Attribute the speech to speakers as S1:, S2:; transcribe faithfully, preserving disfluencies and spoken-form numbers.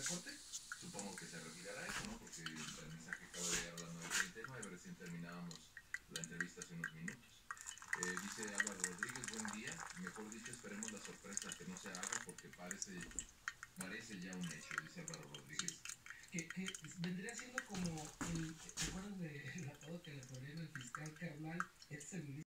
S1: recorte.
S2: Supongo que se retirará eso, ¿no? Porque el mensaje acaba de llegar a las nueve treinta y nueve, recién terminábamos la entrevista hace unos minutos. Eh, dice Álvaro Rodríguez, buen día. Mejor dicho, esperemos la sorpresa que no se haga porque parece, parece ya un hecho, dice Álvaro Rodríguez.
S1: Que, que vendría siendo como el, ¿te acuerdas del atado que le ponían al fiscal Carnal? Este es el